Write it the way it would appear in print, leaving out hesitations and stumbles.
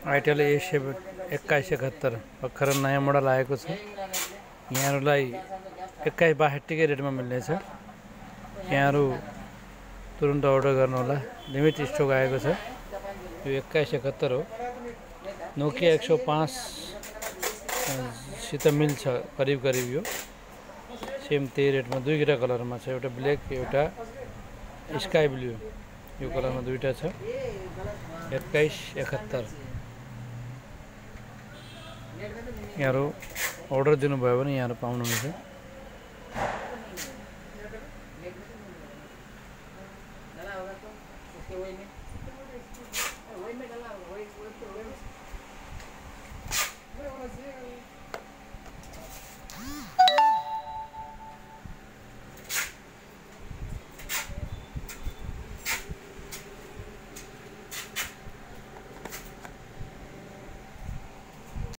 Itel A7 2171 भर्खर नयाँ model आएको छ। यहाँहरुलाई 2162 के रेटमा मिल्नेछ। यहाँहरु तुरुन्त अर्डर गर्नु होला, लिमिट स्टक आएको छ। यो 2171 हो। नोकिया 105 सित मिल्छ करिब करिब यो। सेम त्यही रेटमा दुईटा कलरमा छ, एउटा ब्ल्याक एउटा स्काई ब्लू। यो कलरमा दुईटा छ। 2171 यहाँहरु अर्डर दिनुभयो भने यहाँहरु पाउनुहुन्छ।